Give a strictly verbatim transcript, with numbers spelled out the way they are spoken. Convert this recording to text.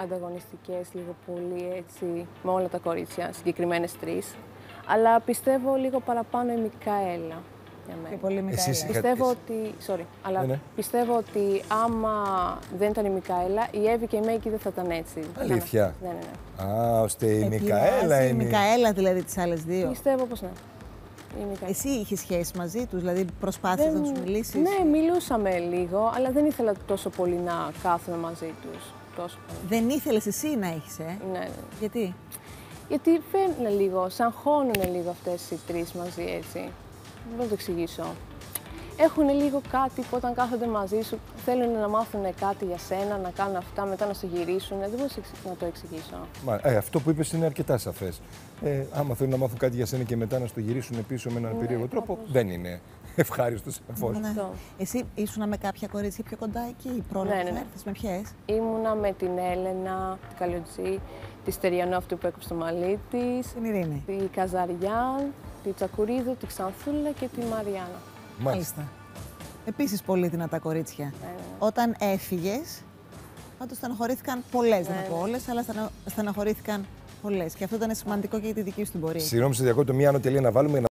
ανταγωνιστικές, λίγο πολύ έτσι, με όλα τα κορίτσια, συγκεκριμένες τρεις. Αλλά πιστεύω λίγο παραπάνω η Μικαέλα. Για μένα. Και πολύ Μικαέλα. Πιστεύω ότι. Sorry, αλλά ναι, ναι. πιστεύω ότι άμα δεν ήταν η Μικαέλα, η Εύη και η Μέικη δεν θα ήταν έτσι. Αλήθεια. Ναι, ναι, ναι. Α, ώστε η Μικαέλα είναι. Η Μικαέλα δηλαδή τις άλλες δύο. Πιστεύω πως ναι. Εσύ είχες σχέση μαζί τους, δηλαδή προσπάθησες δεν... να τους μιλήσεις? Ναι, μιλούσαμε λίγο, αλλά δεν ήθελα τόσο πολύ να κάθομαι μαζί τους. Τόσο πολύ. Δεν ήθελες εσύ να έχεις, ε? Ναι, ναι. Γιατί? Γιατί φαίνουν λίγο, σαν χώνουνε λίγο αυτές οι τρεις μαζί, έτσι. Δεν μπορώ να το εξηγήσω. Έχουν λίγο κάτι που όταν κάθονται μαζί σου θέλουν να μάθουν κάτι για σένα, να κάνουν αυτά, μετά να σε γυρίσουν. Δεν μπορώ να το εξηγήσω. Μα, ε, αυτό που είπες είναι αρκετά σαφές. Ε, άμα θέλουν να μάθουν κάτι για σένα και μετά να στο γυρίσουν πίσω με έναν ναι, περίεργο τρόπο, κάπως. Δεν είναι ευχάριστο σαφώς. Ναι. Εσύ ήσουνα με κάποια κορίτσια πιο κοντά εκεί, πρόλαβες ναι, ναι, ναι. να έρθεις, με ποιες? Ήμουνα με την Έλενα, την Καλιοτζή, τη Στεριανό αυτή που έκοψε το μαλλί της, την Ειρήνη, τη Καζαριάν, τη Τσακουρίδου, τη Ξανθούλα και τη Μαριάννα. Μάλιστα. Επίσης πολύ δυνατά κορίτσια. Ναι, ναι. Όταν έφυγες, πάντως στεναχωρήθηκαν πολλές, ναι, δεν θα πω όλες, αλλά στεναχωρήθηκαν πολλές. Και αυτό ήταν σημαντικό και για τη δική σου την πορεία. Συγγνώμη, σε διακόπτω, μία άνω τελεία να βάλουμε.